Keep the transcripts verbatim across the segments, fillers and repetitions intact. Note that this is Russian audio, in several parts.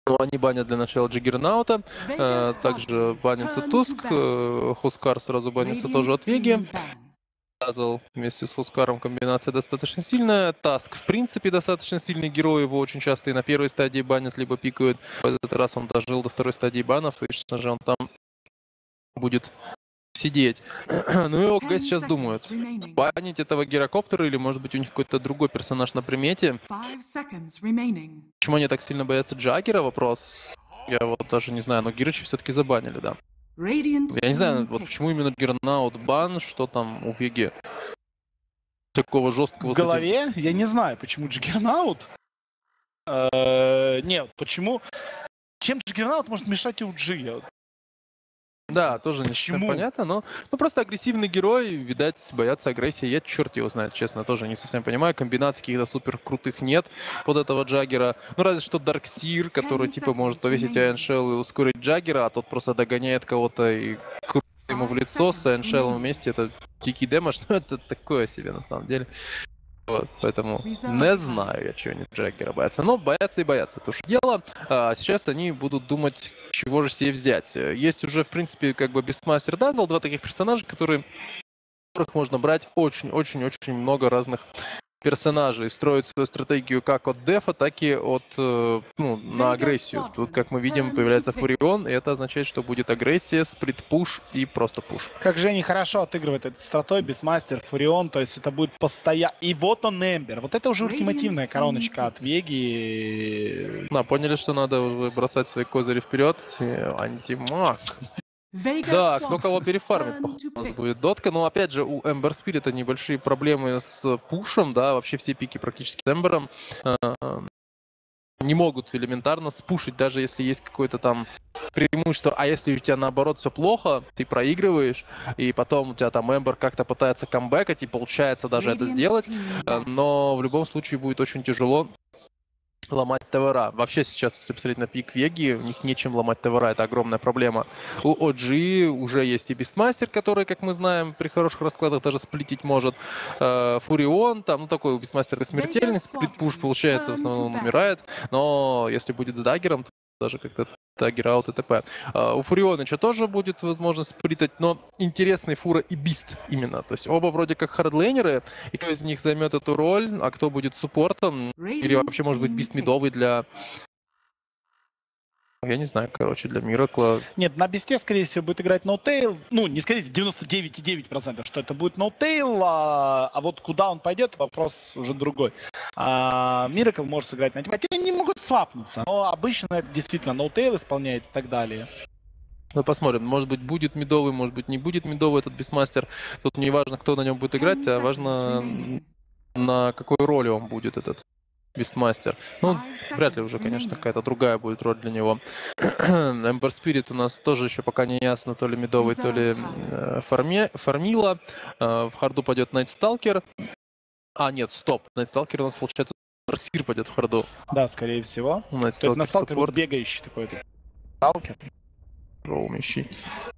Но они банят для начала Джиггернаута, э, также банится Туск, э, Хускар сразу банится тоже от Веги. Дазл вместе с Хускаром комбинация достаточно сильная. Таск в принципе достаточно сильный герой, его очень часто и на первой стадии банят, либо пикают. В этот раз он дожил до второй стадии банов, и, конечно же, он там будет сидеть. Ну и ОГ сейчас думают, банить этого гирокоптера или может быть у них какой-то другой персонаж на примете. Почему они так сильно боятся Джаггера, вопрос. Я вот даже не знаю, но Гирыча все-таки забанили, да. Я не знаю, вот почему именно Джиггернаут бан, что там у Веги такого жесткого... В голове? Я не знаю, почему Джиггернаут. Нет, почему... Чем Джиггернаут может мешать ю джи? Да, тоже не совсем понятно, но ну, просто агрессивный герой, видать, боятся агрессии. Я черт его знает, честно, тоже не совсем понимаю. Комбинаций каких-то супер крутых нет под этого Джаггера. Ну, разве что Дарксир, который типа может повесить Айншелл и ускорить Джаггера, а тот просто догоняет кого-то и крутит ему в лицо с Айншеллом вместе. Это дикий дэмэдж, но это такое себе на самом деле. Вот, поэтому не знаю я, чего они Джаггера боятся. Но боятся и боятся, это уж дело. А сейчас они будут думать, чего же себе взять. Есть уже, в принципе, как бы Бестмастер Дазл, два таких персонажа, которые, которых можно брать очень-очень-очень много разных персонажей, строить свою стратегию как от дефа, так и от, ну, на агрессию. Тут, как мы видим, появляется Фурион, и это означает, что будет агрессия, сплит-пуш и просто пуш. Как же они хорошо отыгрывают этот стратой, Бестмастер, Фурион, то есть это будет постоянно... И вот он, Эмбер. Вот это уже ультимативная короночка от Веги. Да, поняли, что надо уже бросать свои козыри вперед. Антимаг. Да, кто кого перефармит, походу, у нас будет дотка. Но опять же, у Эмбер Спирита небольшие проблемы с пушем, да, вообще все пики практически с Эмбером не могут элементарно спушить, даже если есть какое-то там преимущество. А если у тебя наоборот все плохо, ты проигрываешь, и потом у тебя там Эмбер как-то пытается камбэкать, и получается даже это сделать, но в любом случае будет очень тяжело ломать ТВРа. Вообще сейчас, если посмотреть на пик Веги, у них нечем ломать ТВРа, это огромная проблема. У о джи уже есть и Бестмастер, который, как мы знаем, при хороших раскладах даже сплитить может. Фурион, там, ну такой у Бестмастера смертельный, сплит-пуш получается, в основном он умирает, но если будет с даггером, то даже как-то даггер аут и т.п. У Фурионыча тоже будет возможность сплитать, но интересный Фура и Бист именно. То есть оба вроде как хардлейнеры, и кто из них займет эту роль, а кто будет суппортом, или вообще может быть Бист мидовый для... Я не знаю, короче, для Миракла. Нет, на Бисте, скорее всего, будет играть ноутейл. Ну, не скорее, девяносто девять и девять процентов, что это будет ноутейл, а, а вот куда он пойдет, вопрос уже другой. А, Миракл может сыграть на типа. Они не могут свапнуться, но обычно это действительно ноутейл исполняет и так далее. Ну, посмотрим. Может быть, будет мидовый, может быть, не будет мидовый этот Бестмастер. Тут не важно, кто на нем будет играть, а важно, на какой роли он будет, этот Бестмастер. Ну, вряд ли уже, конечно, какая-то другая будет роль для него. Эмбер Спирит у нас тоже еще пока не ясно, то ли мидовый, то ли э, фарме, фармила. Э, в харду пойдет Найтсталкер. А, нет, стоп. Найтсталкер у нас, получается, Дарксир пойдет в харду. Да, скорее всего. Найтсталкер будет бегающий такой. Сталкер. Роумящий.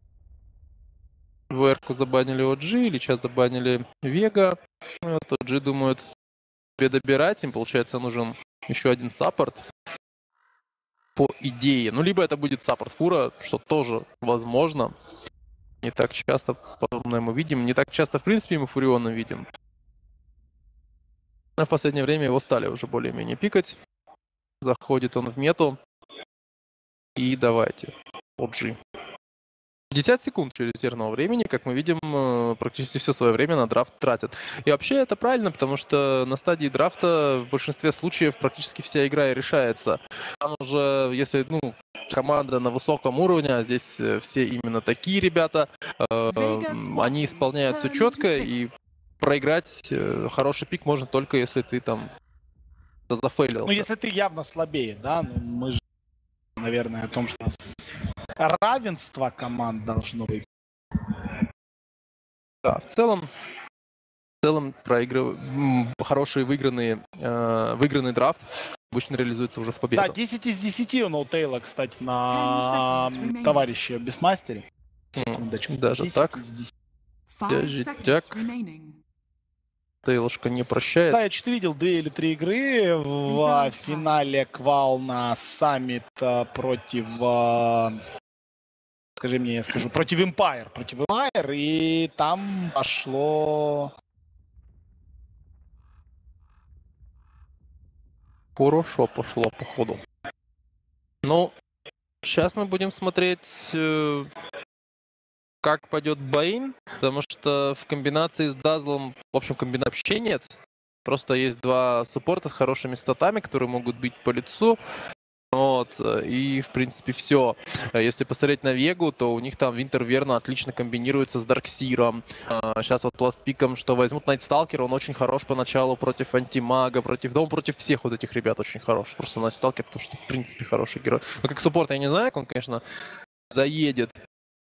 ВР-ку забанили о джи, или сейчас забанили Вега. Вот о джи думают добирать, им, получается, нужен еще один саппорт. По идее. Ну, либо это будет саппорт Фура, что тоже возможно. Не так часто подобное мы видим. Не так часто, в принципе, мы Фуриона видим. А в последнее время его стали уже более-менее пикать. Заходит он в мету. И давайте. о джи. пятьдесят секунд через резервного времени, как мы видим, практически все свое время на драфт тратят. И вообще это правильно, потому что на стадии драфта в большинстве случаев практически вся игра и решается. Там уже, если, ну, команда на высоком уровне, а здесь все именно такие ребята, э, они исполняют все четко, и проиграть э, хороший пик можно только если ты там зафейлился. Ну, если ты явно слабее, да, ну, мы же, наверное, о том, что у нас равенство команд должно быть. Да, в целом, в целом проигрыв... хороший выигранный, э, выигранный драфт обычно реализуется уже в победу. Да, десять из десяти у ноутейла, кстати, на товарища Бестмастере. Mm, даже так. Житяк. Тейлушка не прощает. Да, я что-то видел две или три игры в финале квал на Саммит против, скажи мне, я скажу, против Empire, против Empire, и там пошло... Хорошо пошло, походу. Ну, сейчас мы будем смотреть, как пойдет Бэйн, потому что в комбинации с Дазлом, в общем, комбинации вообще нет. Просто есть два суппорта с хорошими статами, которые могут бить по лицу. Вот, и, в принципе, все. Если посмотреть на Вегу, то у них там Винтер Верно отлично комбинируется с Дарксиром. Сейчас вот ластпиком, что возьмут Найтсталкер, он очень хорош поначалу против Антимага, против... Да, он против всех вот этих ребят очень хорош. Просто Найтсталкер, потому что, в принципе, хороший герой. Но как суппорт я не знаю, как он, конечно, заедет.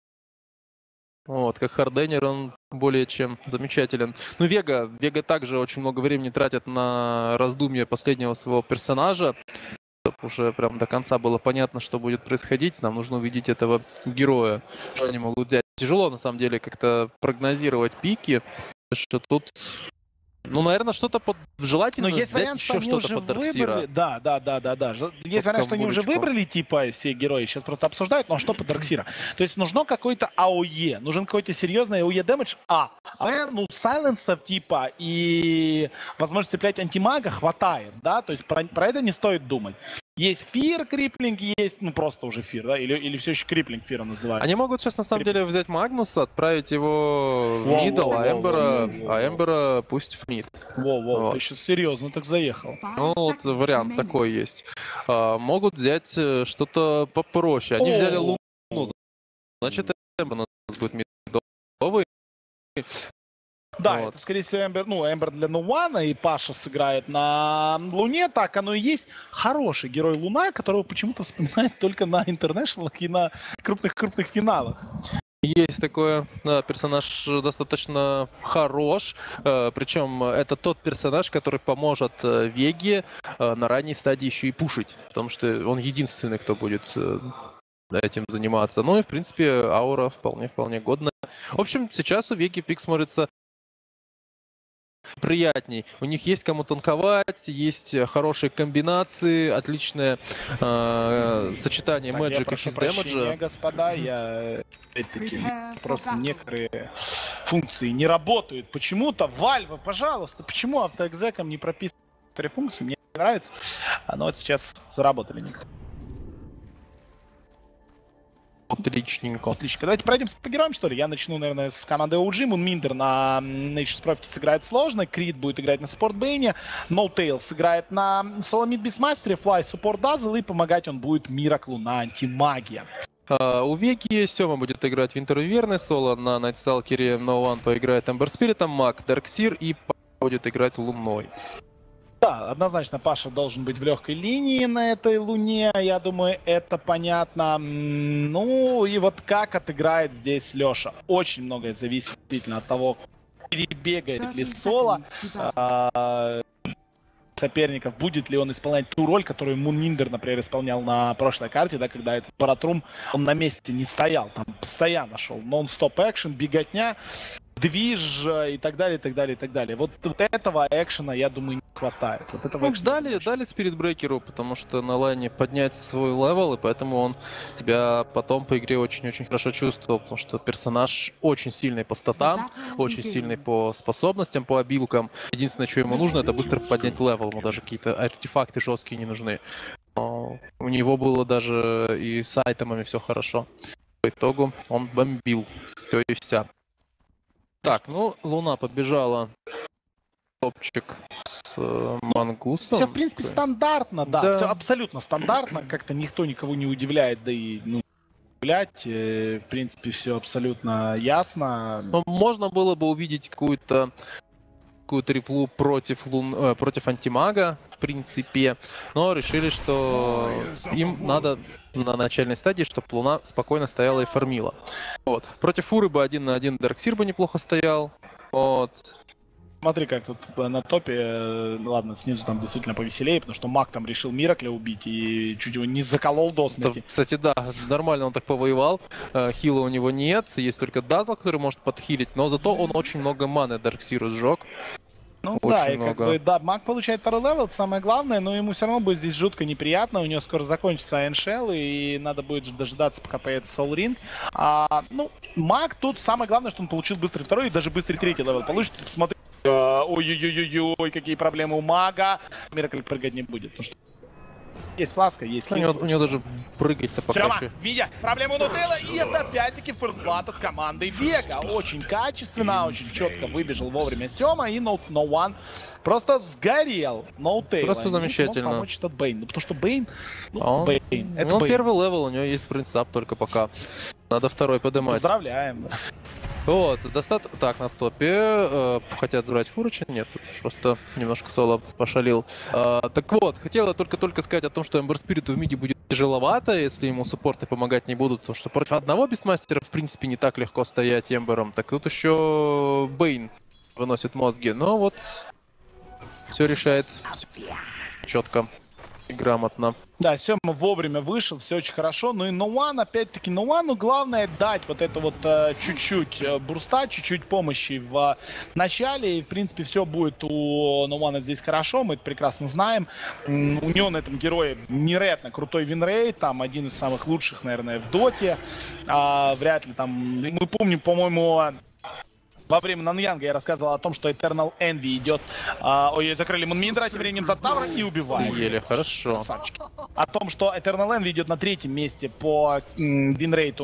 Вот, как харденер он более чем замечателен. Ну, Вега, Вега также очень много времени тратит на раздумье последнего своего персонажа. Чтобы уже прям до конца было понятно, что будет происходить, нам нужно увидеть этого героя, что они могут взять. Тяжело, на самом деле, как-то прогнозировать пики, что тут... Ну, наверное, что-то под... желательно Но есть взять вариант, еще что что-то под выбрали... Дарксира. Да, да, да, да, да. Есть вариант, что они уже выбрали, типа, все герои, сейчас просто обсуждают, но что под Дарксира? То есть нужно какой-то АОЕ, нужен какой-то серьезный АОЕ дэмэдж, а, а ну, сайленсов, типа, и возможность цеплять антимага хватает, да, то есть про, про это не стоит думать. Есть фир криплинг, есть, ну просто уже фир, да, или, или все еще криплинг фира называется. Они могут сейчас на самом деле взять Магнуса, отправить его в мидл, а Эмбера, а Эмбера пусть в мид. Воу-воу, вот. Ты сейчас серьезно так заехал. Ну вот вариант такой есть. А, могут взять что-то попроще. Они взяли Луну, значит Эмбер у нас будет мидовый. Да, вот. Это, скорее всего, Эмбер, ну, Эмбер для Нуана, и Паша сыграет на Луне, так оно и есть. Хороший герой Луна, которого почему-то вспоминают только на интернешнлах и на крупных-крупных финалах. Есть такой да, персонаж достаточно хорош, э, причем это тот персонаж, который поможет э, Веге э, на ранней стадии еще и пушить, потому что он единственный, кто будет э, этим заниматься. Ну и, в принципе, аура вполне-вполне годная. В общем, сейчас у Веги пик смотрится приятней. У них есть кому танковать, есть хорошие комбинации, отличное э, сочетание мэджика и дэмэджа. Господа, я опять-таки просто некоторые функции не работают. Почему-то Valve, пожалуйста, почему автоэкзеком не прописаны функции? Мне не нравится. Но вот сейчас заработали некоторые. Отличненько. Отлично. Давайте пройдемся по героям, что ли. Я начну, наверное, с команды о джи. Мунминдер на Nature's Prophet сыграет сложно. Крид будет играть на саппорт Бэйне. No-Tail сыграет на Соломид Бисмастере. Флай саппорт Дазл. И помогать он будет Мираклу на антимагия. Uh, у Веги Сёма будет играть Винтер Верный. Соло на Найтсталкере. No One поиграет Эмбер Спиритом. Маг Дарксир. И будет играть Луной. Да, однозначно Паша должен быть в легкой линии на этой Луне, я думаю, это понятно. Ну и вот как отыграет здесь Леша. Очень многое зависит действительно от того, перебегает ли Соло а, соперников, будет ли он исполнять ту роль, которую Мунминдер, например, исполнял на прошлой карте, да, когда этот Баратрум, он на месте не стоял, там постоянно шел нон-стоп экшен, беготня, движ и так далее, и так далее, и так далее. Вот, вот этого экшена, я думаю, не хватает. Вот этого ну, дали, дали спиритбрекеру, потому что на лайне поднять свой левел, и поэтому он себя потом по игре очень-очень хорошо чувствовал, потому что персонаж очень сильный по статам, очень сильный по способностям, по обилкам. Единственное, что ему нужно, это быстро поднять левел, ему даже какие-то артефакты жесткие не нужны. Но у него было даже и с айтемами все хорошо. По итогу он бомбил, то и вся. Так, ну, Луна побежала. Топчик с э, Мангусом. Все, в принципе, стандартно, да. да. Все абсолютно стандартно. Как-то никто никого не удивляет, да и, ну, удивлять. Э, в принципе, все абсолютно ясно. Но можно было бы увидеть какую-то какую-то реплу против, лун... э, против антимага, в принципе. Но решили, что им надо на начальной стадии, чтобы Луна спокойно стояла и фармила. Вот. Против Фуры бы один на один Дарксир бы неплохо стоял. Вот. Смотри, как тут на топе, ладно, снизу там действительно повеселее, потому что маг там решил Миракля убить и чуть его не заколол до смерти. Кстати, да, нормально он так повоевал. Хила у него нет, есть только Дазл, который может подхилить, но зато он очень много маны Дарксиру сжег. Ну Очень да, и много. как бы, да, маг получает второй левел, это самое главное, но ему все равно будет здесь жутко неприятно, у него скоро закончится Iron Shell, и надо будет дожидаться, пока появится Soul Ring. А, ну, маг тут самое главное, что он получил быстрый второй и даже быстрый третий левел получит. Посмотри, ой-ой-ой-ой, какие проблемы у мага. Миракль прыгать не будет, потому что есть фласка, есть У него, у него даже прыгать-то пока Прямо, еще. видя проблему Нутелла, и это опять-таки форсбат от команды Вега. Очень качественно, очень четко выбежал вовремя Сёма, и No, no One просто сгорел. Ноутейл. Просто замечательно. Смог помочь этот Бейн. Ну, потому что Бейн, ну, Он, Бейн, это ну, Бейн. первый левел, у него есть принцип только пока. Надо второй поднимать. Поздравляем. Вот, достаточно. Так, на топе э, хотят забрать Фурыча. Нет, тут просто немножко соло пошалил. Э, так вот, хотела только-только сказать о том, что Эмбер Спириту в миде будет тяжеловато, если ему суппорты помогать не будут, потому что против одного бестмастера, в принципе, не так легко стоять Эмбером. Так тут еще Бейн выносит мозги. Но вот все решает четко и грамотно. Да, Сёма вовремя вышел, все очень хорошо. Ну и No One, опять-таки, No One, ну, главное дать вот это вот э, чуть-чуть э, бурста, чуть-чуть помощи в э, начале. И, в принципе, все будет у No One здесь хорошо, мы это прекрасно знаем. М, у него на этом герое невероятно крутой винрейт, там один из самых лучших, наверное, в доте. А, вряд ли там, мы помним, по-моему... Во время Наньянга я рассказывал о том, что Eternal Envy идет... А, ой, закрыли Мунминдра, тем временем за Тавра и убивает. Съели, хорошо. Красавчики. О том, что Eternal Envy идет на третьем месте по м, винрейту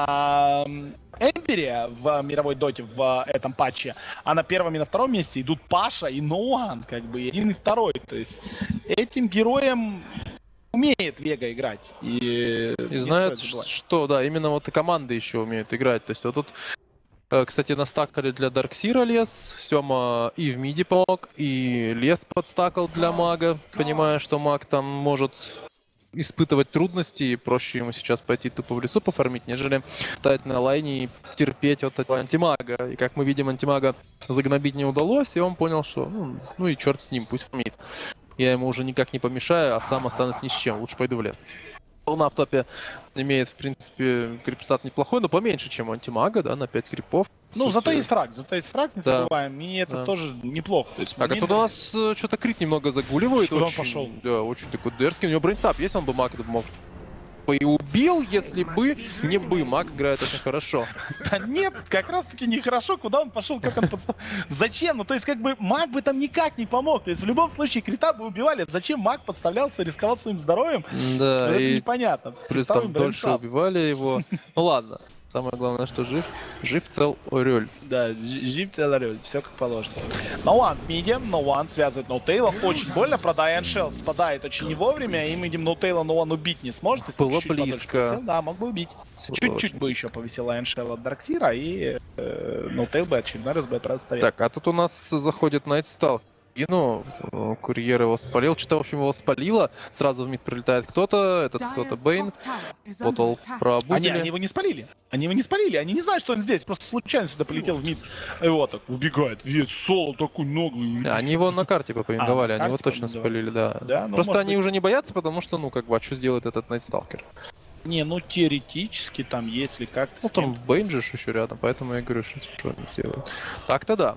на Эмпере в мировой доте в этом патче, а на первом и на втором месте идут Паша и No One, как бы, один и второй. То есть этим героем умеет Вега играть. И, И знает, что, да, именно вот и команды еще умеют играть. То есть вот тут... Кстати, настакали для Дарксира лес, Сёма и в миди помог, и лес подстакал для мага, понимая, что маг там может испытывать трудности, и проще ему сейчас пойти тупо в лесу пофармить, нежели стать на лайне и терпеть вот этого антимага. И как мы видим, антимага загнобить не удалось, и он понял, что ну, ну и черт с ним, пусть фармит. Я ему уже никак не помешаю, а сам останусь ни с чем, лучше пойду в лес. Луна в топе имеет, в принципе, крипстат неплохой, но поменьше, чем у антимага, да, на пять крипов. Ну, Слушайте, зато есть фраг, зато есть фраг, не да. забываем, и это Да. тоже неплохо. То есть, Так, а тут у нас э, что-то крит немного загуливает. Что он очень, пошел? Да, очень такой дерзкий. У него брейнсап есть, он бы маг этот мог бы и убил, если бы не бы. Маг играет очень хорошо. Да нет, как раз таки нехорошо, куда он пошел, как он подстав... Зачем? Ну, то есть, как бы, маг бы там никак не помог. То есть, в любом случае, крита бы убивали. Зачем маг подставлялся, рисковал своим здоровьем? Да, Ну, это и непонятно. С плюс криптовым там дольше брейнсап. убивали его. Ну ладно. Самое главное, что жив. Жив, цел, орель. Да, жи- жив целый, все как положено. No One в миде, No One связывает ноутейла. Очень больно, правда, Iron Shell спадает очень не вовремя, и мы видим, ноутейла No One убить не сможет. Если Было чуть-чуть подольше близко. повисел. Да, мог бы убить. Чуть-чуть бы еще повисел Iron Shell от Дарксира, и э, ноутейл бы очередной раз бы отправил ставить. Так, а тут у нас заходит Найтстал. И, ну, э, курьер его спалил. Что-то, в общем, его спалило. Сразу в мид прилетает кто-то. Этот кто-то Бейн. Потол Они, пробудили. они его не спалили. Они его не спалили. Они не знают, что он здесь. Просто случайно сюда полетел в мид. И вот так убегает. Весь соло такой наглый. Они его на карте попоинговали, А, на они его карте точно попиндовали. спалили, да. Да, ну, Просто может они быть. уже не боятся, потому что, ну, как бы, а что сделает этот Найтсталкер? Не, ну теоретически там, если как-то... Ну, с там кем-то- Бейн же еще рядом, поэтому я говорю, что что они сделают. Так-то да.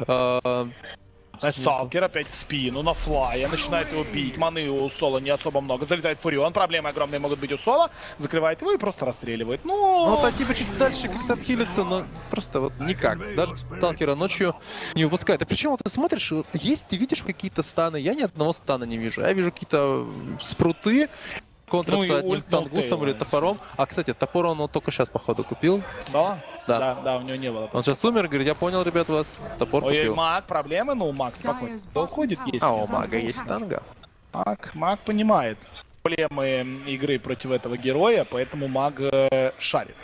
А, А Сталкер опять в спину, на флая, начинает его бить, маны у Соло не особо много, залетает Фурион, проблемы огромные могут быть у Соло, закрывает его и просто расстреливает. Ну, Ну, вот типа чуть дальше как-то отхилится, но просто вот никак. Даже Сталкера ночью не выпускает. А причем вот ты смотришь, вот есть, ты видишь какие-то станы, я ни одного стана не вижу. Я вижу какие-то спруты, контраться Ну и одним ульт тангусом Ноутейла. или топором. А, кстати, топор он вот только сейчас, походу, купил. да? Да. Да, да, у него не было. Он сейчас умер, говорит, я понял, ребят, вас топор Ой, купил. маг, проблемы, ну, маг спокойно уходит, есть. А у мага есть танга. Маг, маг понимает проблемы игры против этого героя, поэтому маг э, шарит.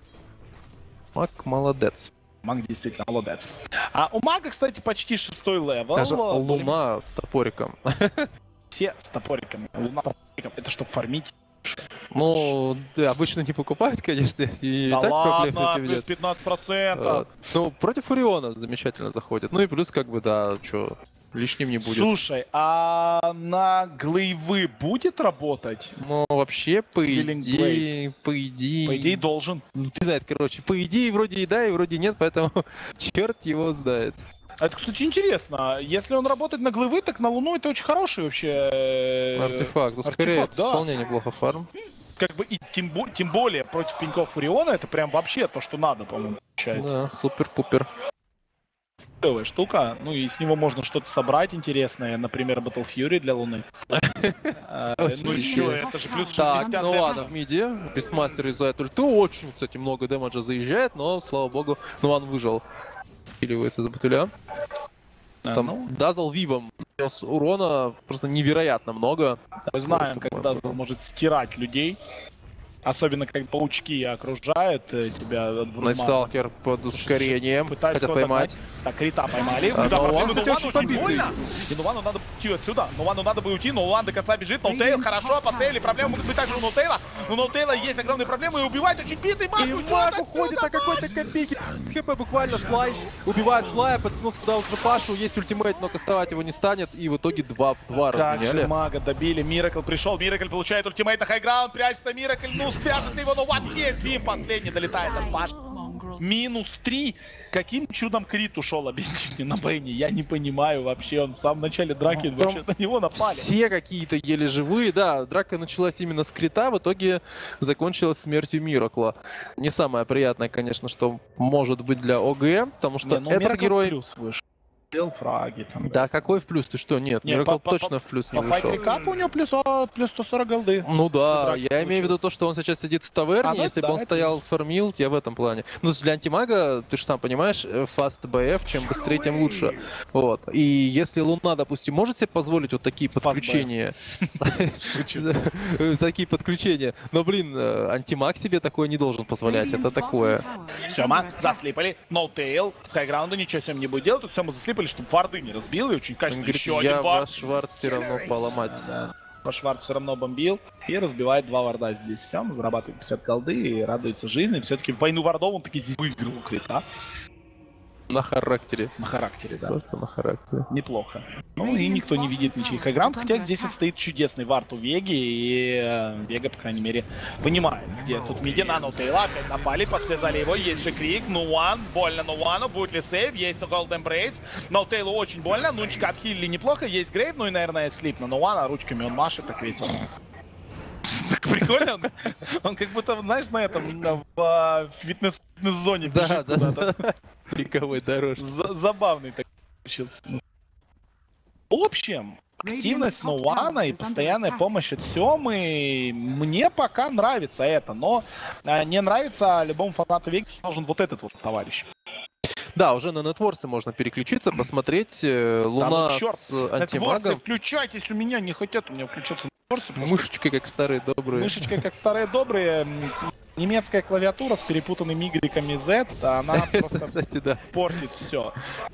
Маг молодец. Маг действительно молодец. А у мага, кстати, почти шестой левел. Даже Более- луна с топориком. Все с топориками. Луна с топориком. Это чтобы фармить. Ну, да, обычно не покупают, конечно, и Да так проблем с ладно, этим плюс нет. пятнадцать процентов. А, Ну, против Фуриона замечательно заходит. Ну и плюс, как бы, да, что, лишним не будет. Слушай, а на глейвы будет работать? Ну, вообще, по Killing идее, по идее... По идее, должен. Не знает, короче, по идее, вроде и да, и вроде нет, поэтому черт его знает. Это, кстати, интересно. Если он работает на глывы, так на Луну это очень хороший вообще... Артефакт. Ускоряет да. Вполне неплохо фарм. Как бы и тем, тем более против пеньков Фуриона это прям вообще то, что надо, по-моему, получается. Да, супер-пупер. Клевая штука. Ну и с него можно что-то собрать интересное. Например, Battle Fury для Луны. Ну и что, это же плюс шестьдесят. Так, ну ладно, в миде. Бестмастер из-за ульту очень, кстати, много дэмэджа заезжает, но, слава богу, ну он выжил. Усиливается за батуля. Там Дазл Вивом нанес урона просто невероятно много. Мы знаем, как Дазл может стирать людей. Особенно, как паучки окружают тебя от Брудмаза. Найтсталкер под ускорением. Пытается поймать. Так, Крита поймали. А, да, Новану очень больно. И Новану надо уйти отсюда. Новану надо бы уйти, но Нуван до конца бежит. Ноутейл хорошо, по Тейле проблемы могут быть также у Ноутейла. У Ноутейла есть огромные проблемы и убивать очень битый маг. И маг уходит на какой-то копейке. ХП буквально Флай. Убивает Флая, подтянулся туда уже Пашу. Есть ультимейт, но кастовать его не станет. И в итоге два, два разменяли. Как же мага добили. Миракл пришел. Миракл получает ультимейт на хайграунд. Прячется Миракл. Ну, свяжет его, но вот есть Бим. Последний долетает от Паши. Минус три. Каким чудом Крит ушел, объясните мне, на Бэйне? Я не понимаю вообще. Он в самом начале драки ну, вообще на него напали. Все какие-то еле живые. Да, драка началась именно с Крита, в итоге закончилась смертью Миракла. Не самое приятное, конечно, что может быть для ОГ, потому что не, ну, этот герой... Плюс выше. Делал фраги там. Да, какой в плюс? Ты что? Нет, Нет Миракл по, точно по, в плюс по, не вышел. По рекапу у него плюс, о, плюс сто сорок голды. Ну да, я имею в виду то, что он сейчас сидит в таверне, а, если да, бы он стоял плюс. Фармил, я в этом плане. Ну, для антимага, ты же сам понимаешь, фаст БФ, чем быстрее, тем лучше. Вот. И если Луна, допустим, может себе позволить вот такие подключения, такие подключения, но, блин, антимаг себе такое не должен позволять, это такое. Сёма, заслипали, ноутейл, с хайграунда ничего Сёма не будет делать, тут Сёма заслипали, чтобы варды не разбил, и очень качественно еще один я вард. ваш Шварц все равно поломать. Да. Ваш Шварц все равно бомбил и разбивает два варда здесь. Сёма зарабатывает пятьдесят голды и радуется жизни. Все-таки войну вардов он таки здесь выиграл Крита. На характере. На характере, да. Просто на характере. Неплохо. Ну и никто не видит ничьих играм, хотя здесь вот стоит чудесный вард у Веги, и э, Вега, по крайней мере, понимает, где тут миди на Ноутейла, опять напали, подсвязали его, есть же крик, Нуан, больно Нуану, будет ли сейв, есть Голд Эмбрейс, Ноутейлу очень больно, Нунчика отхилили неплохо, есть Грейв, ну и, наверное, слип на Нуана, ручками он машет, так весело. Так прикольно, он, он как будто, знаешь, на этом, в, в фитнес-зоне бежит да, куда-то. Да. Пиковой дорожки. Забавный так получился. В общем, активность Нуана и постоянная помощь от Сёмы, мне пока нравится это, но а, не нравится любому фанату Веги должен вот этот вот товарищ. Да, уже на нетворсы можно переключиться, посмотреть. Луна да, ну, черт, с антимагом. Нетворсы, включайтесь, у меня не хотят у меня включаться нетворсы. Мышечкой, как старые добрые. Мышечкой, как старые добрые. Немецкая клавиатура с перепутанными игреками Z, она просто Кстати, да. портит все.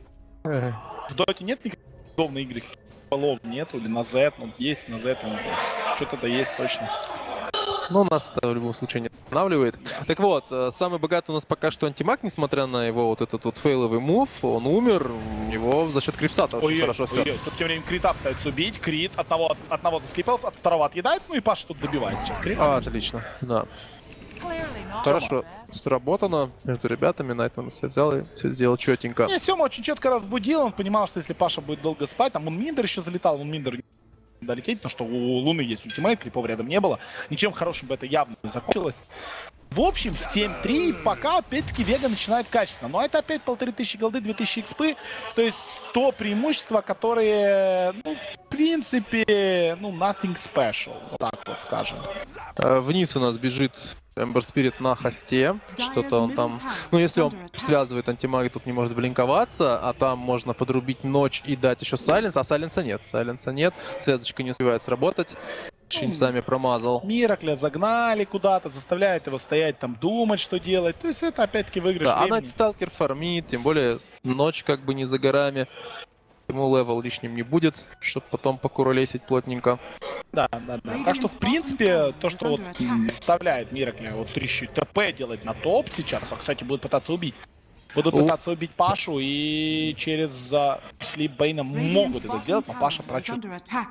В доте нет никаких удобных игр, полов нету, или на Z, ну есть на Z, что-то-то есть точно. Но нас это в любом случае не останавливает. Так вот, самый богатый у нас пока что антимаг, несмотря на его вот этот вот фейловый мув, он умер, его за счет крипсата очень ой, хорошо ой, все. Ой, тут тем временем Крита пытается убить, Крит одного, от одного заслипал, от второго отъедает, ну и Паша тут добивает сейчас Крит. А, отлично, да. Хорошо сработано между ребятами, Найтман все взял и все сделал четенько. Не, Сёма очень четко разбудил, он понимал, что если Паша будет долго спать, там он Миндер еще залетал, он Миндер долететь, потому что у Луны есть ультимейт, крипов рядом не было. Ничем хорошим бы это явно не закончилось. В общем, семь три, пока опять-таки Вега начинает качественно. Но это опять полторы тысячи голды, две тысячи экспы. То есть то преимущество, которое, ну, в принципе, ну, nothing special. Вот так вот скажем. Вниз у нас бежит Эмбер Спирит на хосте. Что-то он там... Ну, если он связывает антимага, тут не может блинковаться. А там можно подрубить ночь и дать еще сайленс. А сайленса нет. Сайленса нет. Связочка не успевает сработать. Чинь сами промазал. Миракля загнали куда-то, заставляет его стоять там, думать, что делать. То есть это опять-таки выигрыш да, а Найтсталкер фармит, тем более ночь как бы не за горами. Ему левел лишним не будет, чтобы потом покуролесить плотненько. Да, да, да. Так что, в принципе, то, что вот заставляет Миракля вот трещить ТП делать на топ сейчас, а, кстати, будут пытаться убить. Будут О. пытаться убить Пашу, и через uh, Слип Бэйна могут это сделать, но Паша прочут.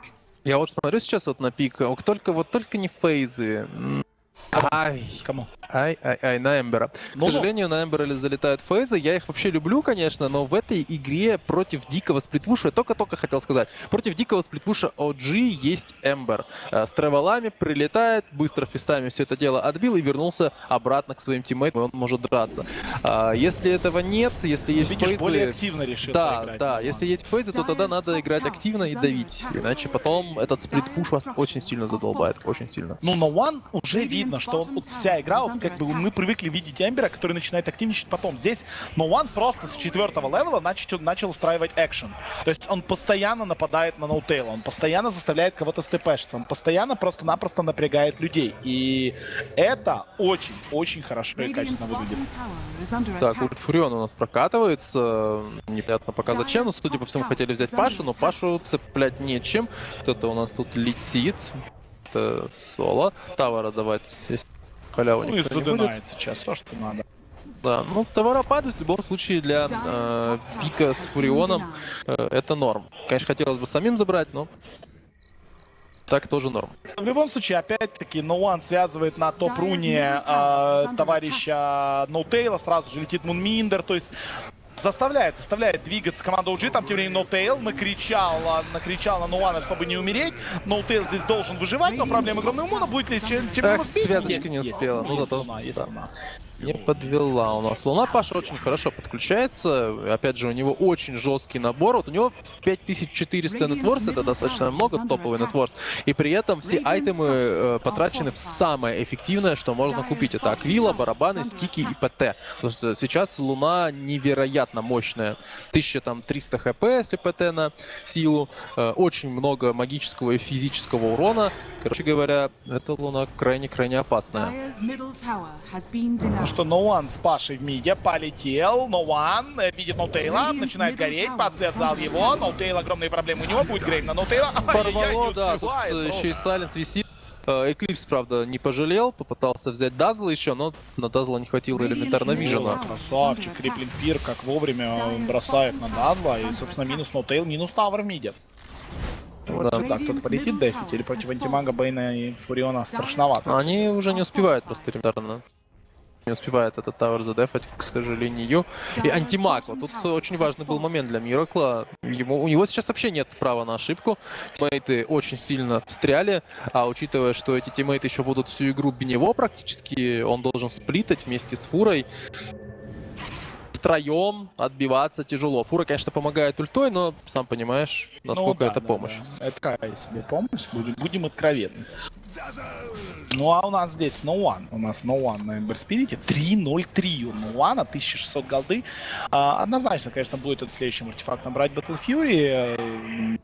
Я вот смотрю сейчас вот на пик, только вот только не фейзы. Ай, кому? Ай-ай-ай, на Эмбера. К Ну-ну. сожалению, на Эмбера залетают фейзы. Я их вообще люблю, конечно, но в этой игре против дикого сплитпуша, я только-только хотел сказать, против дикого сплитпуша о джи есть Эмбер. С тревелами прилетает, быстро фистами все это дело отбил и вернулся обратно к своим тиммейтам, и он может драться. Если этого нет, если есть Видишь, фейзы... более активно решил Да, поиграть. да, если есть фейзы, то тогда надо играть активно и давить. Иначе потом этот сплитпуш вас очень сильно задолбает, очень сильно. Ну, на One уже видно, что вот вся игра, вот как бы мы привыкли видеть Эмбера, который начинает активничать потом. Здесь No One просто с четвертого левела начал, начал устраивать экшен. То есть он постоянно нападает на ноутейла, он постоянно заставляет кого-то степэшиться, он постоянно просто-напросто напрягает людей. И это очень-очень хорошо и качественно выглядит. Так, вот Фурион у нас прокатывается. Непонятно пока зачем, но судя по всему хотели взять Пашу, но Пашу цеплять нечем. Кто-то у нас тут летит. Это соло. Тавара давать здесь халяву Ну и никто не будет. задынает сейчас то, что надо. Да, ну товара падают в любом случае для э, пика с Фурионом. Э, это норм. Конечно, хотелось бы самим забрать, но так тоже норм. В любом случае, опять-таки, No One связывает на топ-руне э, товарища Ноутейла, сразу же летит Мунминдер, то есть заставляет, заставляет двигаться команда о джи, там тем временем Ноутейл накричал, накричал на No One, чтобы не умереть. Ноутейл здесь должен выживать, но проблема огромная у Муна, будет ли чем, чем Эх, успеть? связочка не успела, ну зато... Луна, есть да. Луна. Не подвела у нас. Луна Паша очень хорошо подключается. Опять же, у него очень жесткий набор. Вот у него пять тысяч четыреста нетворс, это достаточно много, топовый нетворс. И при этом все айтемы э, потрачены в самое эффективное, что можно купить. Это аквила, барабаны, стики и ПТ. То есть сейчас Луна невероятно мощная. тысяча триста хп, если ПТ на силу. Э, очень много магического и физического урона. Короче говоря, эта Луна крайне-крайне опасная. Ну что, No One с Пашей в миде полетел. No One видит Ноутейла, начинает гореть, подсвязал его. Ноутейл, огромные проблемы у него, будет грейв на Ноутейла. Порвало, да, тут еще и Сайленс висит. Эклипс, правда, не пожалел, попытался взять Дазла еще, но на Дазла не хватило элементарно вижена. Красавчик, Криплинг Пир как вовремя бросает на Дазла, и, собственно, минус Ноутейл, минус Тавр в миде. Вот да. Сюда кто-то полетит дефить, или против антимага Бейна и Фуриона страшновато. Они уже не успевают просто элементарно. Не успевает этот тавер задефать, к сожалению. И антимаг. Вот тут очень важный был момент для Миракла. Ему, у него сейчас вообще нет права на ошибку. Тиммейты очень сильно встряли. А учитывая, что эти тиммейты еще будут всю игру без него практически, он должен сплитать вместе с Фурой. Втроем отбиваться тяжело. Фура, конечно, помогает ультой, но сам понимаешь, насколько ну, да, это да, помощь. Да. Это какая себе помощь, будем, будем откровенны. Ну а у нас здесь No One. У нас No One на Ember Spirit. три ноль три у No One, тысяча шестьсот голды. А, однозначно, конечно, будет это следующим артефактом брать Battle Fury.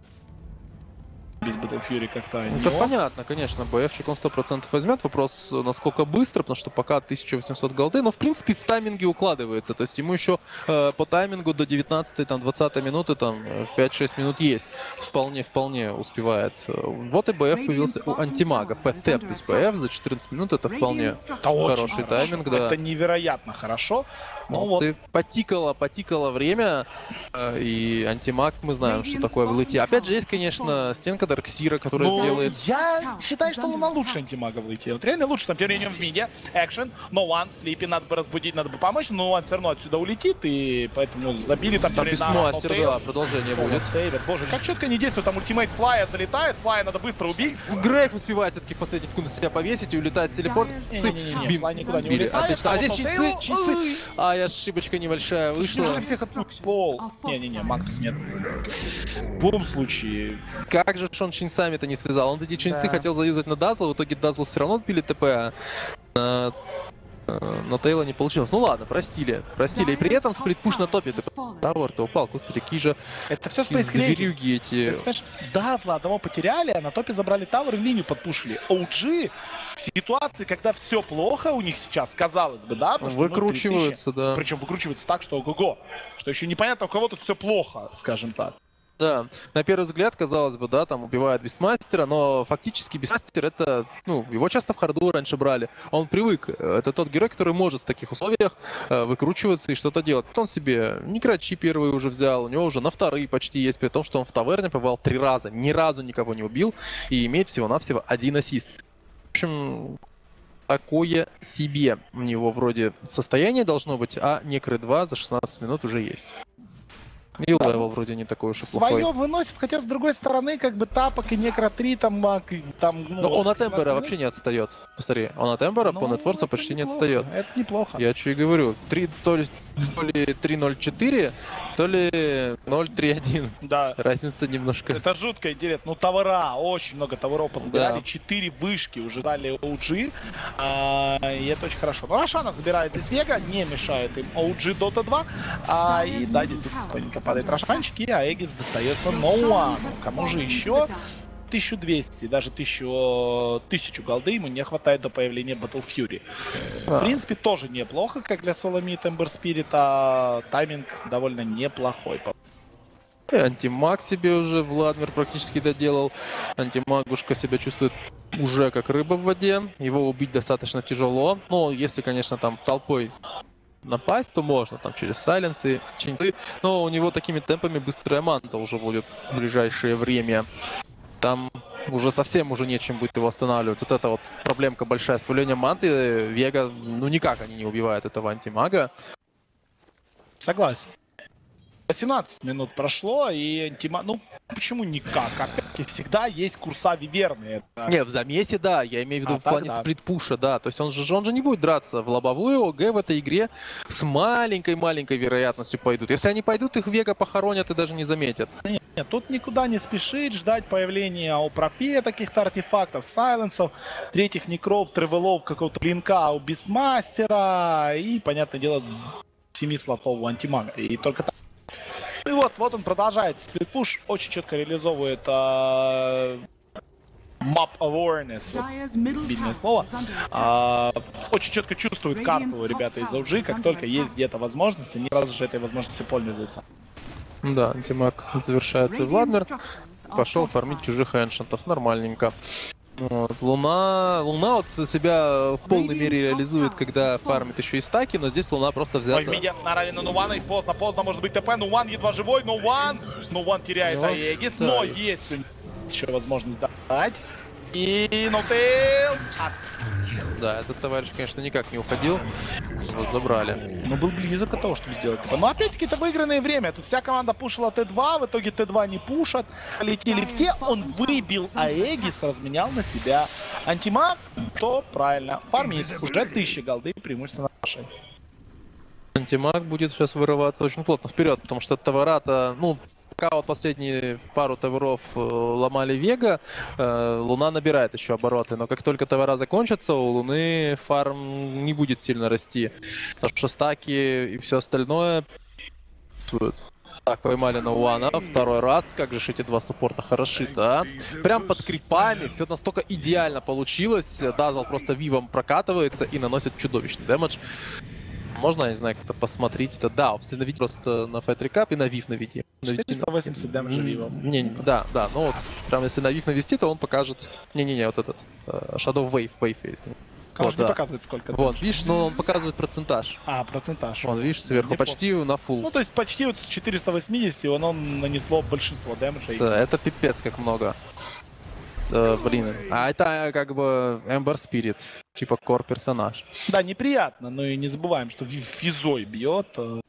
Без Battle Fury как-то... Ну, это понятно, конечно, БФчик он сто процентов возьмет. Вопрос, насколько быстро, потому что пока тысяча восемьсот голды, но в принципе в тайминге укладывается. То есть ему еще э, по таймингу до девятнадцатой, там, двадцатой минуты, там, пять-шесть минут есть. Вполне-вполне успевает. Вот и БФ появился у антимага. ПТ плюс БФ за четырнадцать минут, это вполне это хороший тайминг, да. Это невероятно хорошо. Ну вот, и потикало, потикало время, э, и антимаг, мы знаем, что такое в лейте. Опять же, есть, конечно, стенка Дарксира, которая ну, делает... Я считаю, что Луна лучше антимага в лейте. Вот реально лучше, там, тем временем в миде, экшен, No One, Слипи, надо бы разбудить, надо бы помочь, но No One все равно отсюда улетит, и поэтому забили там... Там мастер, да, продолжение будет. Сейвер. Боже, как четко не действует, там ультимейт Флая залетает, Флая надо быстро убить. Грейв успевает все-таки в последний секунду себя повесить и улетает телепорт. Не-не-не, Флай никуда не улетает. А здесь чицы, чицы. А, я ошибочка небольшая вышла. Всех пол. Не-не-не, мантов нет. В любом случае. Как же он чинцами-то не связал? Он эти чинцы хотел заюзать на Дазла, в итоге Дазлу все равно сбили ТП, а но Тейла не получилось. Ну ладно, простили, простили. И при этом сплитпуш на топе. Тавер-то упал, господи, какие же... Это все спейскрейки эти. Дазла одного потеряли, а на топе забрали тавер и линию подпушили. о джи в ситуации, когда все плохо у них сейчас, казалось бы, да? Выкручиваются, да. Причем выкручиваются так, что ого-го. Что еще непонятно, у кого тут все плохо, скажем так. Да, на первый взгляд, казалось бы, да, там убивают Бестмастера, но фактически Бестмастер это, ну, его часто в харду раньше брали. Он привык, это тот герой, который может в таких условиях э, выкручиваться и что-то делать. Он себе Некрачи первый уже взял, у него уже на вторые почти есть, при том, что он в таверне побывал три раза, ни разу никого не убил и имеет всего-навсего один ассист. В общем, такое себе. У него вроде состояние должно быть, а Некры два за шестнадцать минут уже есть. И да, левел вроде не такой уж и свое плохой. выносит, хотя с другой стороны, как бы Тапок и Некро три там... там ну, Но он от Эмбера вообще не отстает. Посмотри, он от Эмбера по нетфорсу почти не отстает. Это неплохо. Я что и говорю, три, то ли, то ли три ноль четыре, то ли ноль три один. Да. Разница немножко. Это жутко интересно. Ну, товара, очень много товаров позабирали. Да. четыре вышки уже дали о джи. А, и это очень хорошо. Но Рошана забирает здесь Вега, не мешает им о джи Дота два. А, и да, действительно, спокойненько падает Рошанчик, и Аегис достается Ноуану. Кому же еще? тысяча двести, даже тысячу, тысячу голды ему не хватает до появления Battle Fury. А. В принципе, тоже неплохо, как для Соломит Эмбер Спирит, а тайминг довольно неплохой. И антимаг себе уже Владмир практически доделал. Антимагушка себя чувствует уже как рыба в воде. Его убить достаточно тяжело. Но если, конечно, там толпой напасть, то можно там через сайленсы, чинцы. Но у него такими темпами быстрая манта уже будет в ближайшее время. Там уже совсем уже нечем будет его останавливать. Вот это вот проблемка большая с появлением манты. Вега, ну никак они не убивают этого антимага. Согласен. восемнадцать минут прошло, и антимаг... Ну, почему никак? Опять-таки, всегда есть курса виверны. Это... Не, в замесе, да. Я имею в виду а, в плане да. сплит-пуша, да. То есть он же, он же не будет драться в лобовую. ОГ в этой игре с маленькой-маленькой вероятностью пойдут. Если они пойдут, их Вега похоронят и даже не заметят. Нет, нет, тут никуда не спешить ждать появления у Пропея таких-то артефактов, сайленсов, третьих некров, тревелов, какого-то блинка у Бистмастера и, понятное дело, семи слотов у антимага. И только так. И вот, вот он продолжает. Сплитпуш очень четко реализовывает uh, map awareness. Вот, видное слово. Uh, очень четко чувствует карту ребята из о джи, как только есть где-то возможности, не сразу же этой возможностью пользуются. Да, антимаг завершается. Владмир пошел фармить чужих эншентов. Нормальненько. Вот. Луна, Луна вот себя в полной мере реализует, когда фармит еще и стаки, но здесь Луна просто взята. Ой, меня наравне на Нувана, и поздно, поздно, может быть ТП, Нуван едва живой, Нуван, Нуван теряет Аегис, но есть у него еще возможность дать. И Ноутейл. Да, этот товарищ, конечно, никак не уходил. Вот, забрали. Но был близок от того, чтобы сделать ТП. Но опять-таки это выигранное время. Тут вся команда пушила Т два, в итоге Т два не пушат. Полетели все, он выбил Аегис, разменял на себя антимаг. То правильно, фармит. Уже тысяча голды, преимущественно нашей. Антимаг будет сейчас вырываться очень плотно вперед, потому что товара-то, ну, пока вот последние пару таверов э, ломали Вега, э, Луна набирает еще обороты, но как только товара закончатся, у Луны фарм не будет сильно расти. Потому что стаки и все остальное... Так, поймали на Уана второй раз. Как же эти два суппорта хороши, да? Прям под крипами. Все настолько идеально получилось. Дазл просто вивом прокатывается и наносит чудовищный дэмэдж. Можно, я не знаю, как-то посмотреть это. Да, наведи просто на Fight Recap и на Вив наведи. четыреста восемьдесят дэмэджа Вивом. Не, да, да, ну вот, прям если на Вив навести, то он покажет... Не-не-не, вот этот, uh, Shadow Wave, Wave есть. Конечно, вот, не да. показывает сколько. Вот, видишь, но он показывает процентаж. А, процентаж. Вон, видишь, сверху почти на фулл. Ну, то есть почти вот с четырёхсот восьмидесяти он, он нанесло большинство дэмэджа. Да, это пипец как много. Да, блин. А это как бы Эмбер Спирит, типа кор персонаж. Да, неприятно, но и не забываем, что физой бьет.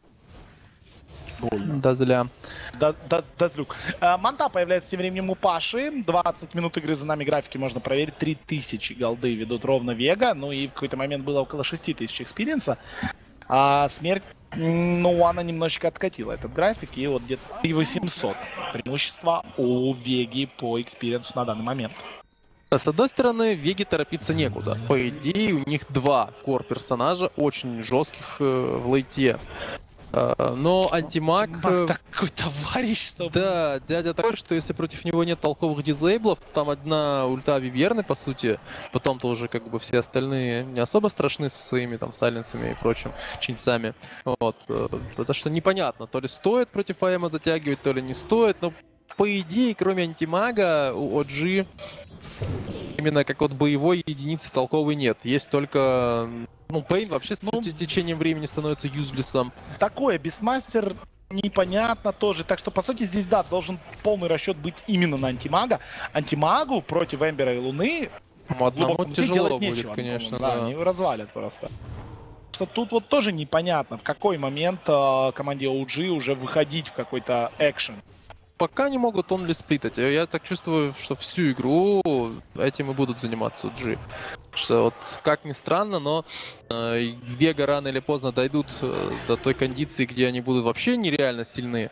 Больно. Да, зля. Да, да, да, злюк. А, Манта появляется тем временем у Паши. двадцать минут игры за нами, графики можно проверить. три тысячи голды ведут ровно Вега. Ну и в какой-то момент было около шести тысяч экспириенса. А смерть, ну, она немножечко откатила этот график. И вот где-то три тысячи восемьсот преимущества у Веги по экспириенсу на данный момент. С одной стороны, Веге торопиться некуда. По идее, у них два кор-персонажа очень жестких э, в лейте. Uh, но антимаг... Антимаг такой товарищ, что... Да, дядя такой, что если против него нет толковых дизейблов, там одна ульта Виверны, по сути, потом-то уже как бы все остальные не особо страшны со своими там сайленсами и прочим чинцами. Вот. Это что непонятно, то ли стоит против АЭМа затягивать, то ли не стоит, но по идее, кроме антимага, у о джи именно как вот боевой единицы толковой нет. Есть только... Ну, Пейн вообще с ну, течением времени становится юзлесом. Такое, Бисмастер непонятно тоже. Так что, по сути, здесь, да, должен полный расчет быть именно на антимага. Антимагу против Эмбера и Луны Одному тяжело будет, нечего, конечно, да. да. Они развалят просто. Что тут вот тоже непонятно, в какой момент э, команде о джи уже выходить в какой-то экшен. Пока не могут онли сплитать. Я так чувствую, что всю игру этим и будут заниматься о джи. Что вот, как ни странно, но э, Вега рано или поздно дойдут э, до той кондиции, где они будут вообще нереально сильны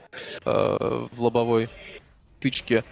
э, в лобовой тычке.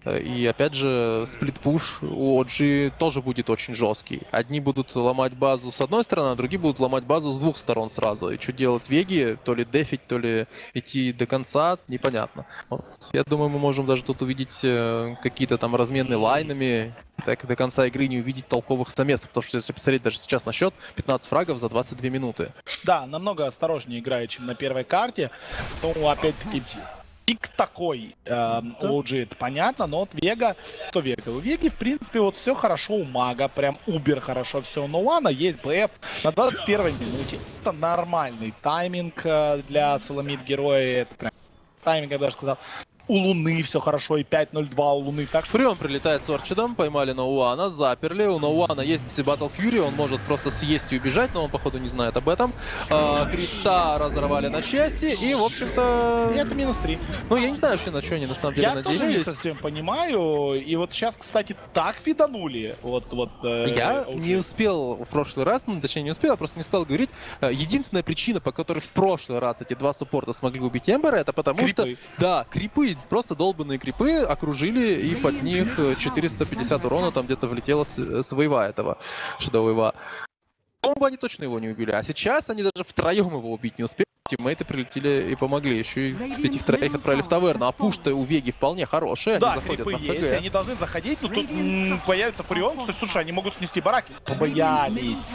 И опять же, сплит-пуш у о джи тоже будет очень жесткий. Одни будут ломать базу с одной стороны, а другие будут ломать базу с двух сторон сразу. И что делать Веги? То ли дефить, то ли идти до конца, непонятно. Вот. Я думаю, мы можем даже тут увидеть э, какие-то там размены лайнами. Так до конца игры не увидеть толковых замесов. Потому что если посмотреть даже сейчас на счет, пятнадцать фрагов за двадцать две минуты. Да, намного осторожнее играет, чем на первой карте. Ну, опять-таки... Пик такой, э, о джи, это понятно, но вот Вега, кто Вега? У Веги, в принципе, вот все хорошо у Мага, прям убер хорошо все. У Ноуана есть БФ на двадцать первой минуте. Это нормальный тайминг э, для Соломит героя, это прям тайминг, я бы даже сказал. У Луны все хорошо, и пять ноль два у Луны. Так что... Фреон прилетает с Орчидом, поймали Ноуана, заперли. У Ноуана есть Battle Fury, он может просто съесть и убежать, но он, походу, не знает об этом. А, Криста разорвали на части, и, в общем-то... И это минус три. Ну, я не знаю вообще, на что они на самом деле я надеялись. Я тоже не совсем понимаю. И вот сейчас, кстати, так фиданули. Вот, вот, э, я о джи. не успел в прошлый раз, ну, точнее, не успел, я просто не стал говорить. Единственная причина, по которой в прошлый раз эти два суппорта смогли убить Эмбера, это потому крипы. что... Да, крипы, просто долбанные крипы окружили, и под них четыреста пятьдесят урона там где-то влетело с, с вейва этого, Shadow вейва. По-моему, они точно его не убили, а сейчас они даже втроем его убить не успели. Тиммейты прилетели и помогли, еще и этих троих отправили в таверну, а пуш-то у Веги вполне хорошие, да, они заходят на есть, ХГ. Они должны заходить, но тут м, появится Фурион, слушай, они могут снести бараки. Побоялись.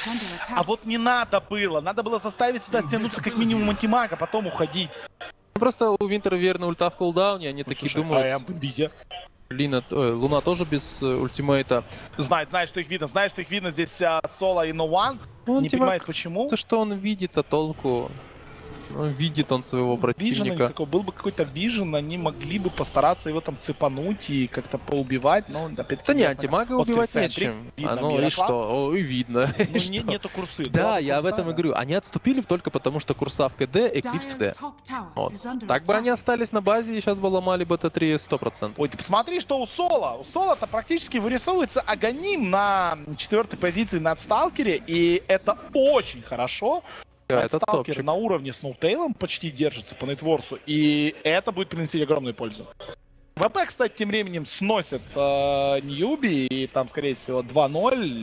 А вот не надо было, надо было заставить сюда стянуться как минимум антимага, потом уходить. Просто у Винтера верно ульта в кулдауне, они ну, такие слушай, думают... А я Лина, ой, Луна тоже без э, ультимейта. Знает, знает, что их видно, знает, что их видно здесь а, Соло и Ноуан. Ну, не типа, понимает, почему. То, что он видит, а толку... Ну, видит он своего противника. Был бы какой-то вижен, они могли бы постараться его там цепануть и как-то поубивать, но опять-таки... Да не, антимага убивать нечем. А ну и что? О, и видно. Ну, не, нету курсы. Да, я об этом и говорю. Они отступили только потому, что курса в КД, Эклипс в Д. Вот. Так бы они остались на базе и сейчас бы ломали бы Т три сто процентов. Ой, ты посмотри, что у Соло. У Соло-то практически вырисовывается Аганим на четвертой позиции на Сталкере, и это очень хорошо. Да, это Сталкер топчик. На уровне с Ноутейлом почти держится по нетворсу, и это будет приносить огромную пользу. ВП, кстати, тем временем сносят э, Ньюби, и там, скорее всего, два ноль.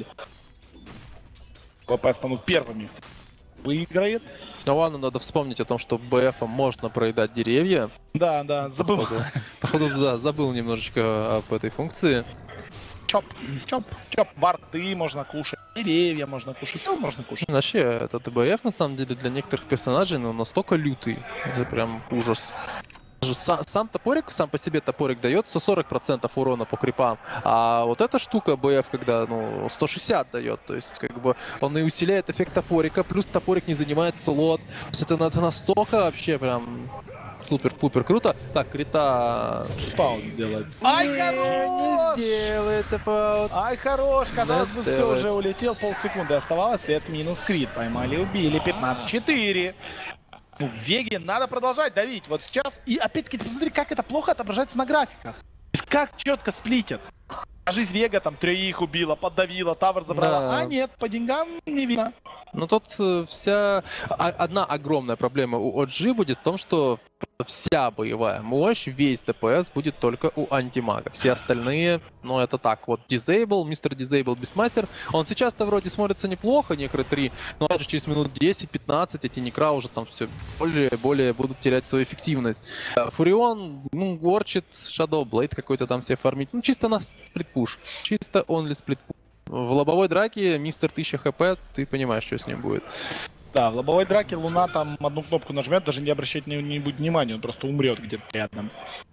ВП станут первыми. Выиграет. Ну ладно, надо вспомнить о том, что БФом можно проедать деревья. Да, да, забыл. Походу, походу да, забыл немножечко об этой функции. Чоп, чоп, чоп, борты можно кушать, деревья можно кушать, все можно кушать. Вообще, этот БФ, на самом деле, для некоторых персонажей, ну, настолько лютый. Это прям ужас. Сам, сам топорик, сам по себе топорик дает сто сорок процентов урона по крипам, а вот эта штука БФ, когда, ну, сто шестьдесят дает, то есть, как бы, он и усиляет эффект топорика, плюс топорик не занимает слот. То есть это, это настолько вообще прям супер-пупер круто. Так, крита... Спаун сделает. Ай, хорош! Не сделает спаун. Ай, хорош! Казалось бы, все уже улетел, полсекунды оставалось, и это минус крит. Поймали, убили, пятнадцать четыре. Ну, в Веге надо продолжать давить. Вот сейчас. И опять-таки, посмотри, как это плохо отображается на графиках. Как четко сплитят. А жизнь Вега там троих убила, поддавила, тавер забрала. Да. А нет, по деньгам не видно. Но тут вся... Одна огромная проблема у о джи будет в том, что вся боевая мощь, весь ДПС будет только у антимага. Все остальные, ну это так, вот Disable, мистер Disable, Beastmaster, он сейчас-то вроде смотрится неплохо, Некры три, но даже через минут десять-пятнадцать эти Некра уже там все более-более будут терять свою эффективность. Фурион, ну, Орчит, Shadow Blade какой-то там себе фармить, ну чисто на сплитпуш, чисто only сплитпуш. В лобовой драке мистер тысяча хп, ты понимаешь, что с ним будет. Да, в лобовой драке Луна там одну кнопку нажмет, даже не обращать не, не будет внимания, он просто умрет где-то рядом.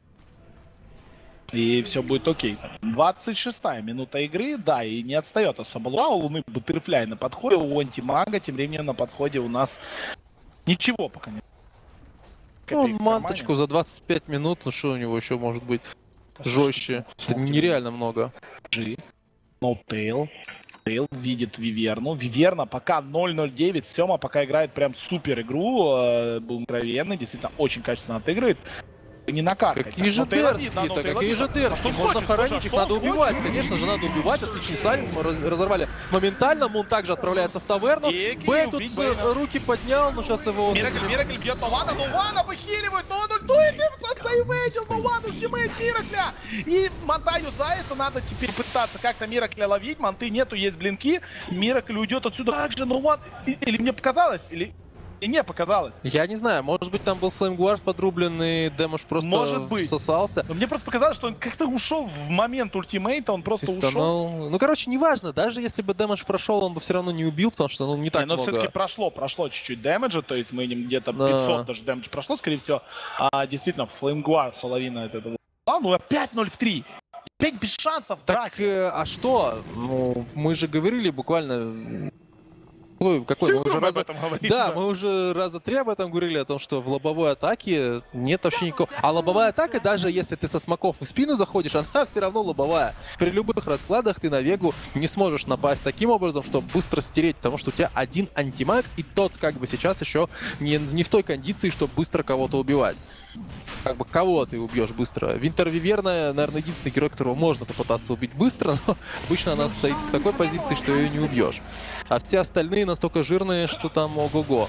И все будет окей. двадцать шестая минута игры, да, и не отстает особо Луна. У Луны Баттерфляй на подходе, у антимага тем временем на подходе у нас ничего пока нет. Ну, манточку за двадцать пять минут, ну что у него еще может быть жестче? Это нереально много. G. Ноутейл. Тейл видит Виверну. Виверна пока ноль ноль девять. Сема пока играет прям супер игру. Э, был откровенный, действительно очень качественно отыгрывает. Не накаркать. Какие же дерзкие-то, какие же дерзкие. Можно хоронить, их надо убивать. Конечно же, надо убивать. Отличный саленс, мы разорвали моментально. Мун также отправляется в таверну. Б тут руки поднял, но сейчас его... Миракль, Миракль бьет Нувана, Нувана выхиливает, но он ультует, и вейдил Нуван, ультимейт Миракля. И мотаю за это, надо теперь пытаться как-то Миракля ловить. Манты нету, есть блинки. Миракль уйдет отсюда. Как же Нуван? Или мне показалось, или... И не показалось. Я не знаю, может быть там был флеймгуард подрубленный, Дэмэдж просто может быть. всосался. Но мне просто показалось, что он как-то ушел в момент ультимейта, он просто Фистанул. ушел. Ну, короче, неважно, даже если бы Дэмэдж прошел, он бы все равно не убил, потому что ну, не так не, но много. Но все-таки прошло, прошло чуть-чуть дэмэджа, то есть мы где-то да. пятьсот даже дэмэдж прошло, скорее всего. А действительно, флеймгуард половина от этого. А, ну опять ноль в три. Опять без шансов. Так, э, а что? Ну, мы же говорили буквально... Ой, какой? Мы уже раза... говорим, да, да, мы уже раза три об этом говорили, о том, что в лобовой атаке нет вообще никакого... А лобовая атака, даже если ты со смоков в спину заходишь, она все равно лобовая. При любых раскладах ты на Вегу не сможешь напасть таким образом, чтобы быстро стереть, потому что у тебя один антимаг, и тот как бы сейчас еще не, не в той кондиции, чтобы быстро кого-то убивать. Как бы кого ты убьешь быстро? Винтер Виверна, наверное, единственный герой, которого можно попытаться убить быстро, но обычно она стоит в такой позиции, что ее не убьешь. А все остальные настолько жирные, что там ого-го.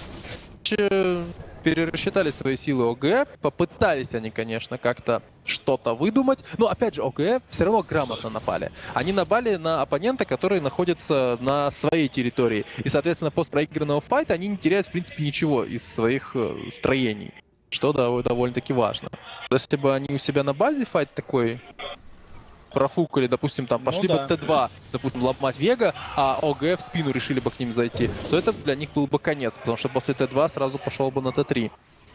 Перерасчитали свои силы ОГ, попытались они, конечно, как-то что-то выдумать, но опять же ОГ все равно грамотно напали. Они напали на оппонента, который находится на своей территории, и, соответственно, после проигранного файта они не теряют, в принципе, ничего из своих э, строений, что да, довольно-таки важно. Если бы они у себя на базе файт такой профукали, допустим, там пошли ну, бы да. Т два, допустим, ломать Вега, а ОГ в спину решили бы к ним зайти, то это для них был бы конец, потому что после Т два сразу пошел бы на Т три.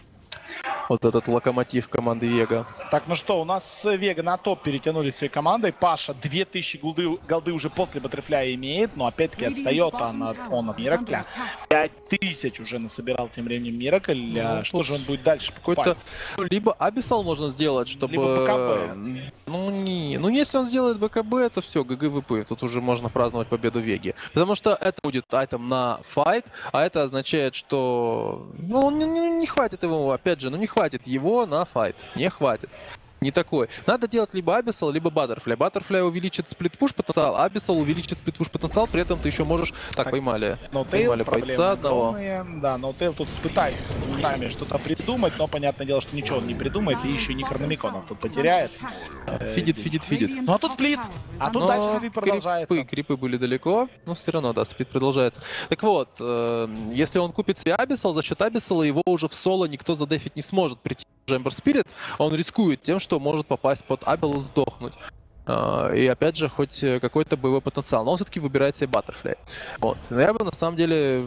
Вот этот локомотив команды Вега. Так, ну что, у нас Вега на топ перетянули своей командой. Паша две тысячи голды, голды уже после Баттерфляя имеет, но опять-таки отстает он от, он от Миракля. пять тысяч уже насобирал тем временем Миракль. Ну, что же он будет дальше покупать? Либо Абиссал можно сделать, чтобы... Либо БКБ. Ну, не... ну, если он сделает БКБ, то все, ГГВП. Тут уже можно праздновать победу Веги. Потому что это будет айтем на файт, а это означает, что... Ну, не, не хватит его, опять же, ну не хватит. Хватит его на файт. Не хватит. Не такой. Надо делать либо Абиссал, либо Баттерфляй. Баттерфляй увеличит сплит-пуш потенциал, Абиссал увеличит сплит-пуш потенциал, при этом ты еще можешь... Так, так поймали. Поймали бойца одного. Да, Ноутейл тут пытается с нами что-то придумать, но понятное дело, что ничего он не придумает, и еще и Некрономиконов тут потеряет. Фидит, фидит, фидит. Ну а тут сплит. А тут но дальше сплит продолжается. Крипы, крипы были далеко, но все равно, да, сплит продолжается. Так вот, э, если он купит себе Абиссал, за счет Абиссала его уже в соло никто задефить не сможет. Прийти Эмбер Спирит, он рискует тем, что может попасть под Абиссал и сдохнуть. Uh, и опять же, хоть какой-то боевой потенциал. Но он все-таки выбирает себе Баттерфляй. Вот. Но я бы на самом деле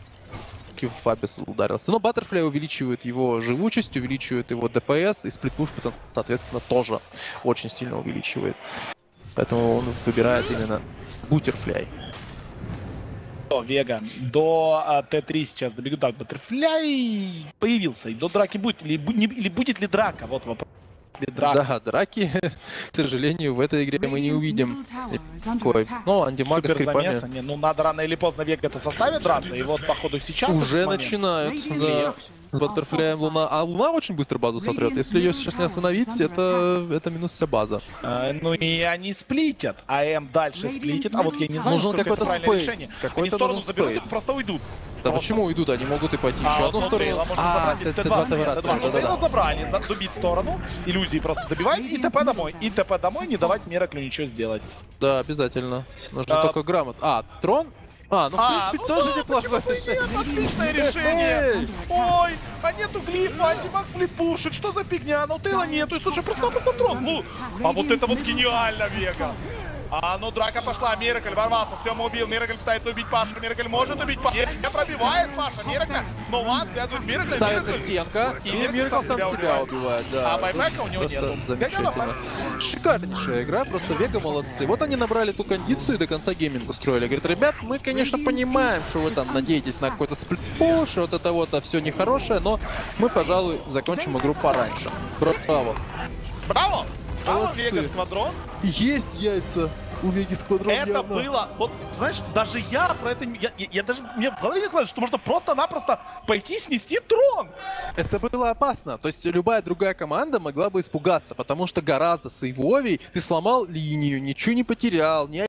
в Абиссал ударился. Но Баттерфляй увеличивает его живучесть, увеличивает его ДПС, и сплит-пуш потенциал, соответственно, тоже очень сильно увеличивает. Поэтому он выбирает именно Бутерфляй. Вега до а, Т три сейчас добегут. Так, Баттерфляй появился. И до драки будет или, не, или будет ли драка? Вот вопрос. Драка. Да, драки, к сожалению, в этой игре мы не увидим. Но антимага с крипами... Не, ну надо рано или поздно Вега-то составит драться, и вот походу сейчас... Уже начинают, да. С Баттерфляем Луна. А Луна очень быстро базу сотрет. Если ее сейчас не остановить, это, это минус вся база. А, ну и они сплитят, а М дальше сплитит. А вот я не знаю, нужно какое-то правильное решение. Они в сторону заберут и просто уйдут. Да почему уйдут? Они могут и пойти еще одну сторону. А, Т два забрали, добить сторону, иллюзии просто добивать и ТП домой. И ТП домой, не давать Мираклю ничего сделать. Да, обязательно. Нужно только грамотно. А, трон? А, ну в а, принципе ну тоже да, неплохое решение. Нет, отличное решение. Ой, а нету глифа, антимаг сплит пушит, что за фигня? Ну Тейла нету, и слушай, просто просто трон. Ну, а вот это вот гениально, Вега. А ну драка пошла, Миракль ворвался, Сема убил, Миракль пытается убить Пашу, Миракль может убить Пашу, не пробивает Паша, Миракль, но ван связывает Миракль, ставится стенка, и Миракль сам себя убивает, убивает да. А байбека у него нету. Замечательно. Шикарнейшая игра, просто Вега молодцы. Вот они набрали ту кондицию и до конца гейминг устроили. Говорят, ребят, мы, конечно, понимаем, что вы там надеетесь на какой-то сплит-пуш, вот это вот, а все нехорошее, но мы, пожалуй, закончим игру пораньше. Браво. Браво! Браво, Вега, Сквадрон. Есть яйца. У Веги Сквадрон Это явно... было, вот, знаешь, даже я про это, я, я, я даже, мне в голове не вкладывается, что можно просто-напросто пойти снести трон. Это было опасно, то есть любая другая команда могла бы испугаться, потому что гораздо сейвовей ты сломал линию, ничего не потерял, ни